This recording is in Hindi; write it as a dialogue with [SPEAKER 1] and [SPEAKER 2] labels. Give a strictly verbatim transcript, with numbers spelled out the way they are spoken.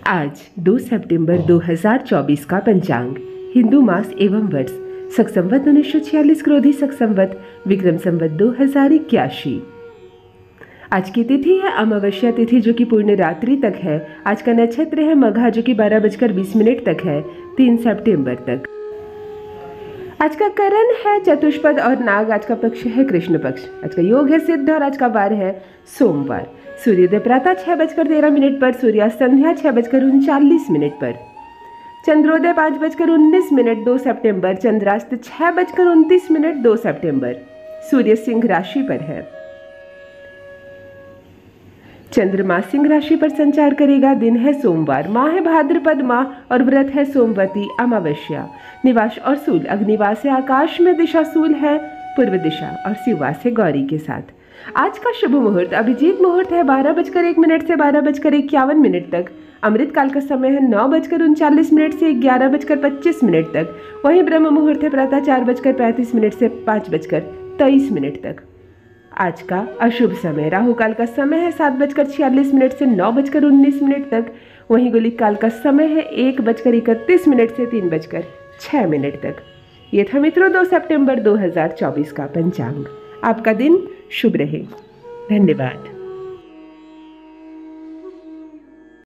[SPEAKER 1] आज दो सितंबर दो हज़ार चौबीस का पंचांग हिंदू मास एवं वर्ष शक संवत उन्नीस सौ छियालीस क्रोधी शक संवत विक्रम संवत दो हजार इक्यासी। आज की तिथि है अमावस्या तिथि जो कि पूर्ण रात्रि तक है। आज का नक्षत्र है मघा जो कि बारह बजकर बीस मिनट तक है, तीन सितंबर तक। आज का करण है चतुष्पद और नाग। आज का पक्ष है कृष्ण पक्ष। आज का योग है सिद्ध और आज का वार है सोमवार। सूर्योदय प्रातः छह बजकर तेरह मिनट पर, सूर्यास्त संध्या छह बजकर उनचालीस मिनट पर, चंद्रोदय पाँच बजकर उन्नीस मिनट दो सितंबर, चंद्रास्त छह बजकर उनतीस मिनट दो सितंबर। सूर्य सिंह राशि पर है। चंद्रमा सिंह राशि पर संचार करेगा। दिन है सोमवार। माह है भाद्रपद माह और व्रत है सोमवती अमावस्या। निवास और सूल अग्निवास है आकाश में, दिशा सूल है पूर्व दिशा और शिववास है गौरी के साथ। आज का शुभ मुहूर्त अभिजीत मुहूर्त है बारह बजकर एक मिनट से बारह बजकर इक्यावन मिनट तक। अमृत काल का समय है नौ बजकर उनचालीस मिनट से ग्यारह बजकर पच्चीस मिनट तक। वहीं ब्रह्म मुहूर्त है प्रातः चार बजकर पैंतीस मिनट से पाँच बजकर तेईस मिनट तक। आज का अशुभ समय राहु काल का समय है सात बजकर छियालीस मिनट से नौ बजकर उन्नीस मिनट तक। वहीं गुलिक काल का समय है एक बजकर इकतीस मिनट से तीन बजकर छः मिनट तक। ये था मित्रों दो सितंबर दो हज़ार चौबीस का पंचांग। आपका दिन शुभ रहे। धन्यवाद।